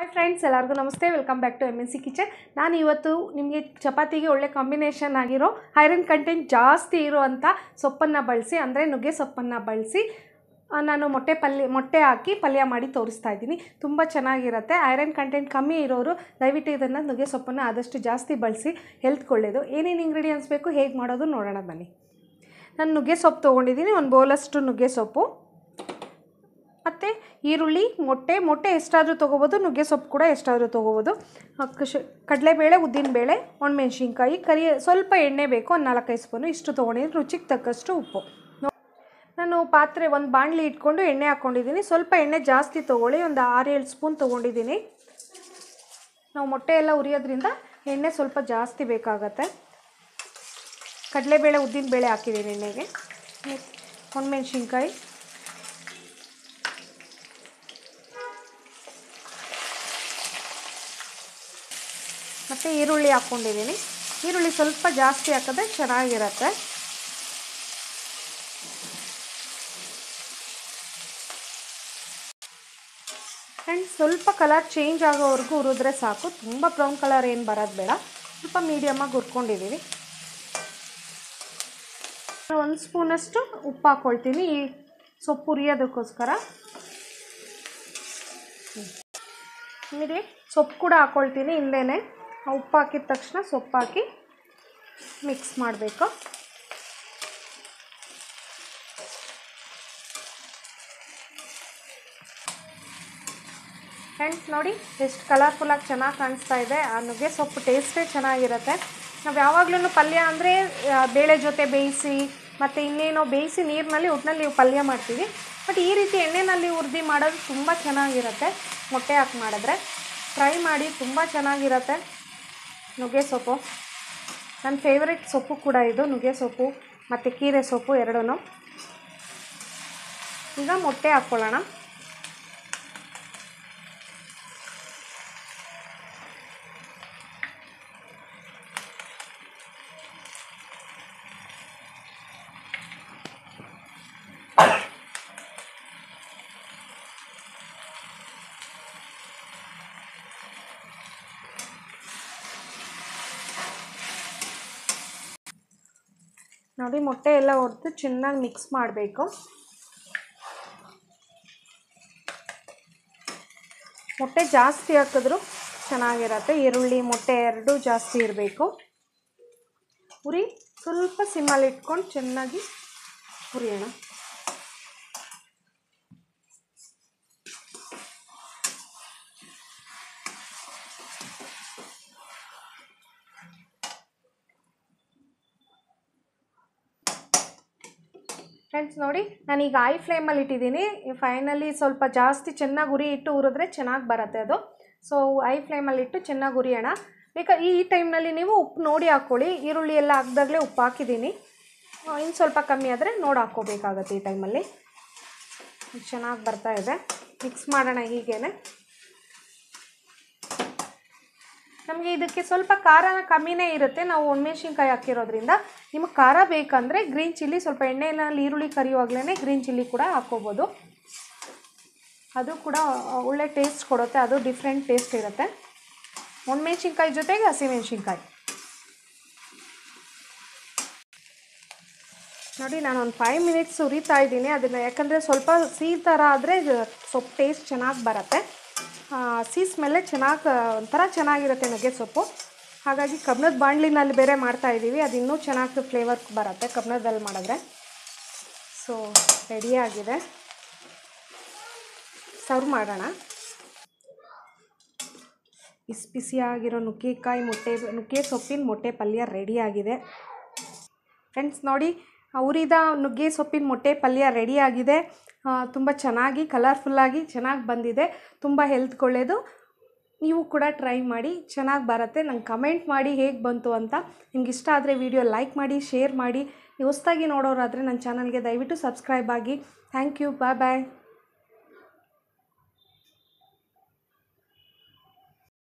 Friends ಎಲ್ಲರಿಗೂ ನಮಸ್ತೆ. Welcome back to MNC kitchen. ನಾನು ಇವತ್ತು ನಿಮಗೆ ಚಪಾತಿಗೆ ಒಳ್ಳೆ ಕಾಂಬಿನೇಷನ್ ಆಗಿರೋ ಐರನ್ ಕಂಟೆಂಟ್ ಜಾಸ್ತಿ ಇರುವಂಥ ಸೊಪ್ಪನ್ನು ಬಳಸಿ, ಅಂದರೆ ನುಗ್ಗೆ ಸೊಪ್ಪನ್ನು ಬಳಸಿ ನಾನು ಮೊಟ್ಟೆ ಹಾಕಿ ಪಲ್ಯ ಮಾಡಿ ತೋರಿಸ್ತಾ ಇದ್ದೀನಿ. ತುಂಬ ಚೆನ್ನಾಗಿರುತ್ತೆ. ಐರನ್ ಕಂಟೆಂಟ್ ಕಮ್ಮಿ ಇರೋರು ದಯವಿಟ್ಟು ಇದನ್ನು ನುಗ್ಗೆ ಸೊಪ್ಪನ್ನು ಆದಷ್ಟು ಜಾಸ್ತಿ ಬಳಸಿ, ಹೆಲ್ತ್ಗೆ ಒಳ್ಳೆಯದು. ಏನೇನು ಇಂಗ್ರೀಡಿಯೆಂಟ್ಸ್ ಬೇಕು, ಹೇಗೆ ಮಾಡೋದು ನೋಡೋಣ ಬನ್ನಿ. ನಾನು ನುಗ್ಗೆ ಸೊಪ್ಪು ತೊಗೊಂಡಿದ್ದೀನಿ, ಒಂದು ಬೌಲಷ್ಟು ನುಗ್ಗೆ ಸೊಪ್ಪು, ಮತ್ತು ಈರುಳ್ಳಿ, ಮೊಟ್ಟೆ ಎಷ್ಟಾದರೂ ತೊಗೋಬೋದು, ನುಗ್ಗೆ ಸೊಪ್ಪು ಕೂಡ ಎಷ್ಟಾದರೂ ತೊಗೋಬೋದು, ಕಡಲೆಬೇಳೆ, ಉದ್ದಿನಬೇಳೆ, ಒಣಮೆಣ್ಸಿನ್ಕಾಯಿ, ಸ್ವಲ್ಪ ಎಣ್ಣೆ ಬೇಕು, ಒಂದು 4-5 ಸ್ಪೂನು ಇಷ್ಟು ತೊಗೊಂಡಿದ್ದೀನಿ. ರುಚಿಗೆ ತಕ್ಕಷ್ಟು ಉಪ್ಪು. ನಾನು ಒಂದು ಬಾಣಲಿ ಇಟ್ಕೊಂಡು ಎಣ್ಣೆ ಹಾಕ್ಕೊಂಡಿದ್ದೀನಿ. ಸ್ವಲ್ಪ ಎಣ್ಣೆ ಜಾಸ್ತಿ ತೊಗೊಳ್ಳಿ, ಒಂದು 6-7 ಸ್ಪೂನ್ ತೊಗೊಂಡಿದ್ದೀನಿ. ನಾವು ಮೊಟ್ಟೆ ಎಲ್ಲ ಉರಿಯೋದ್ರಿಂದ ಎಣ್ಣೆ ಸ್ವಲ್ಪ ಜಾಸ್ತಿ ಬೇಕಾಗತ್ತೆ. ಕಡಲೆಬೇಳೆ, ಉದ್ದಿನಬೇಳೆ ಹಾಕಿದ್ದೀನಿ ಎಣ್ಣೆಗೆ, ಒಣಮೆಣ್ಸಿನ್ಕಾಯಿ, ಮತ್ತು ಈರುಳ್ಳಿ ಹಾಕ್ಕೊಂಡಿದ್ದೀನಿ. ಈರುಳ್ಳಿ ಸ್ವಲ್ಪ ಜಾಸ್ತಿ ಹಾಕಿದ್ರೆ ಚೆನ್ನಾಗಿರುತ್ತೆ. ಆ್ಯಂಡ್ ಸ್ವಲ್ಪ ಕಲರ್ ಚೇಂಜ್ ಆಗೋವರೆಗೂ ಹುರಿದ್ರೆ ಸಾಕು, ತುಂಬ ಬ್ರೌನ್ ಕಲರ್ ಏನು ಬರೋದು ಬೇಡ. ಸ್ವಲ್ಪ ಮೀಡಿಯಮಾಗಿ ಹುರ್ಕೊಂಡಿದ್ದೀವಿ. 1 ಸ್ಪೂನಷ್ಟು ಉಪ್ಪು ಹಾಕ್ಕೊಳ್ತೀನಿ ಈ ಸೊಪ್ಪು ಹುರಿಯೋದಕ್ಕೋಸ್ಕರ. ನೋಡಿ, ಸೊಪ್ಪು ಕೂಡ ಹಾಕ್ಕೊಳ್ತೀನಿ ಹಿಂದೆನೇ. ಉಪ್ಪು ಹಾಕಿದ ತಕ್ಷಣ ಸೊಪ್ಪು ಹಾಕಿ ಮಿಕ್ಸ್ ಮಾಡಬೇಕು. ಫ್ರೆಂಡ್ಸ್ ನೋಡಿ, ಎಷ್ಟು ಕಲರ್ಫುಲ್ಲಾಗಿ ಚೆನ್ನಾಗಿ ಕಾಣಿಸ್ತಾ ಇದೆ. ಆ ನುಗ್ಗೆ ಸೊಪ್ಪು ಟೇಸ್ಟೇ ಚೆನ್ನಾಗಿರುತ್ತೆ. ನಾವು ಯಾವಾಗಲೂ ಪಲ್ಯ ಅಂದರೆ ಬೇಳೆ ಜೊತೆ ಬೇಯಿಸಿ, ಮತ್ತು ಇನ್ನೇನೋ ಬೇಯಿಸಿ ನೀರಿನಲ್ಲಿ ಒಟ್ಟಿನಲ್ಲಿ ಪಲ್ಯ ಮಾಡ್ತೀವಿ. ಬಟ್ ಈ ರೀತಿ ಎಣ್ಣೆಯಲ್ಲಿ ಹುರಿದು ಮಾಡೋದು ತುಂಬ ಚೆನ್ನಾಗಿರುತ್ತೆ. ಮೊಟ್ಟೆ ಹಾಕಿ ಮಾಡಿದ್ರೆ ಟ್ರೈ ಮಾಡಿ, ತುಂಬ ಚೆನ್ನಾಗಿರುತ್ತೆ. ನುಗ್ಗೆ ಸೊಪ್ಪು ನನ್ನ ಫೇವ್ರೆಟ್ ಸೊಪ್ಪು ಕೂಡ ಇದು, ನುಗ್ಗೆ ಸೊಪ್ಪು ಮತ್ತು ಕೀರೆ ಸೊಪ್ಪು ಎರಡೂ. ಈಗ ಮೊಟ್ಟೆ ಹಾಕ್ಕೊಳ್ಳೋಣ. ನೋಡಿ, ಮೊಟ್ಟೆ ಎಲ್ಲ ಹೊಡೆದು ಚೆನ್ನಾಗಿ ಮಿಕ್ಸ್ ಮಾಡಬೇಕು. ಮೊಟ್ಟೆ ಜಾಸ್ತಿ ಹಾಕಿದ್ರೂ ಚೆನ್ನಾಗಿರುತ್ತೆ. ಈರುಳ್ಳಿ, ಮೊಟ್ಟೆ ಎರಡೂ ಜಾಸ್ತಿ ಇರಬೇಕು. ಉರಿ ಸ್ವಲ್ಪ ಸಿಮ್ಮಲ್ಲಿ ಇಟ್ಕೊಂಡು ಚೆನ್ನಾಗಿ ಹುರಿಯೋಣ. ಫ್ರೆಂಡ್ಸ್ ನೋಡಿ, ನಾನೀಗ ಐ ಫ್ಲೇಮಲ್ಲಿ ಇಟ್ಟಿದ್ದೀನಿ. ಫೈನಲಿ ಸ್ವಲ್ಪ ಜಾಸ್ತಿ ಚೆನ್ನಾಗಿ ಉರಿ ಇಟ್ಟು ಹುರಿದ್ರೆ ಚೆನ್ನಾಗಿ ಬರುತ್ತೆ ಅದು. ಸೊ ಐ ಫ್ಲೇಮಲ್ಲಿ ಇಟ್ಟು ಚೆನ್ನಾಗಿ ಹುರಿಯೋಣ. ಈ ಟೈಮ್ನಲ್ಲಿ ನೀವು ಉಪ್ಪು ನೋಡಿ ಹಾಕ್ಕೊಳ್ಳಿ. ಈರುಳ್ಳಿ ಎಲ್ಲ ಹಾಕಿದಾಗಲೇ ಉಪ್ಪು ಹಾಕಿದ್ದೀನಿ. ಇನ್ನು ಸ್ವಲ್ಪ ಕಮ್ಮಿ ಆದರೆ ನೋಡಿ ಹಾಕ್ಕೋಬೇಕಾಗತ್ತೆ. ಈ ಟೈಮಲ್ಲಿ ಚೆನ್ನಾಗಿ ಬರ್ತಾ ಇದೆ. ಮಿಕ್ಸ್ ಮಾಡೋಣ ಹೀಗೇ. ನಮಗೆ ಇದಕ್ಕೆ ಸ್ವಲ್ಪ ಖಾರ ಕಮ್ಮಿನೇ ಇರುತ್ತೆ, ನಾವು ಒಣಮೆಣ್ಸಿನ್ಕಾಯಿ ಹಾಕಿರೋದ್ರಿಂದ. ನಿಮಗೆ ಖಾರ ಬೇಕಂದರೆ ಗ್ರೀನ್ ಚಿಲ್ಲಿ, ಸ್ವಲ್ಪ ಎಣ್ಣೆಯಲ್ಲಿ ಈರುಳ್ಳಿ ಕರಿಯುವಾಗಲೇ ಗ್ರೀನ್ ಚಿಲ್ಲಿ ಕೂಡ ಹಾಕ್ಕೋಬೋದು. ಅದು ಕೂಡ ಒಳ್ಳೆ ಟೇಸ್ಟ್ ಕೊಡುತ್ತೆ, ಅದು ಡಿಫ್ರೆಂಟ್ ಟೇಸ್ಟ್ ಇರುತ್ತೆ. ಒಣಮೆಣ್ಸಿನ್ಕಾಯಿ ಜೊತೆಗೆ ಹಸಿಮೆಣ್ಸಿನ್ಕಾಯಿ ನೋಡಿ, ನಾನು ಒಂದು 5 ಮಿನಿಟ್ಸ್ ಹುರಿತಾ ಇದ್ದೀನಿ ಅದನ್ನು. ಯಾಕಂದರೆ ಸ್ವಲ್ಪ ಸಿಹಿ ಥರ ಆದರೆ ಸೊಪ್ಪು ಟೇಸ್ಟ್ ಚೆನ್ನಾಗಿ ಬರುತ್ತೆ. ಸಿಹಿ ಸ್ಮೆಲ್ಲೇ ಒಂಥರ ಚೆನ್ನಾಗಿರುತ್ತೆ ನುಗ್ಗೆ ಸೊಪ್ಪು. ಹಾಗಾಗಿ ಕಬ್ಬಿಣದ ಬಾಣಲಿನಲ್ಲಿ ಬೇರೆ ಮಾಡ್ತಾಯಿದ್ದೀವಿ, ಅದು ಇನ್ನೂ ಚೆನ್ನಾಗಿ ಫ್ಲೇವರ್ ಬರುತ್ತೆ ಕಬ್ಬಿಣದಲ್ಲಿ ಮಾಡಿದ್ರೆ. ಸೊ ರೆಡಿಯಾಗಿದೆ, ಸರ್ವ್ ಮಾಡೋಣ. ಬಿಸಿಯಾಗಿರೋ ನುಗ್ಗೆ ಸೊಪ್ಪಿನ ಮೊಟ್ಟೆ ಪಲ್ಯ ರೆಡಿಯಾಗಿದೆ. ಫ್ರೆಂಡ್ಸ್ ನೋಡಿ, ಉರಿದ ನುಗ್ಗೆ ಸೊಪ್ಪಿನ ಮೊಟ್ಟೆ ಪಲ್ಯ ರೆಡಿಯಾಗಿದೆ. ತುಂಬ ಚೆನ್ನಾಗಿ ಕಲರ್ಫುಲ್ಲಾಗಿ ಚೆನ್ನಾಗಿ ಬಂದಿದೆ. ತುಂಬ ಹೆಲ್ತ್ಗೆ ಒಳ್ಳೆಯದು. ನೀವು ಕೂಡ ಟ್ರೈ ಮಾಡಿ, ಚೆನ್ನಾಗಿ ಬರುತ್ತೆ. ನಂಗೆ ಕಮೆಂಟ್ ಮಾಡಿ ಹೇಗೆ ಬಂತು ಅಂತ. ನಿಮ್ಗೆ ಇಷ್ಟ ಆದರೆ ವಿಡಿಯೋ ಲೈಕ್ ಮಾಡಿ, ಶೇರ್ ಮಾಡಿ. ನೀವು ಹೊಸದಾಗಿ ನೋಡೋರಾದರೆ ನನ್ನ ಚಾನಲ್ಗೆ ದಯವಿಟ್ಟು ಸಬ್ಸ್ಕ್ರೈಬ್ ಆಗಿ. Thank you. Bye bye.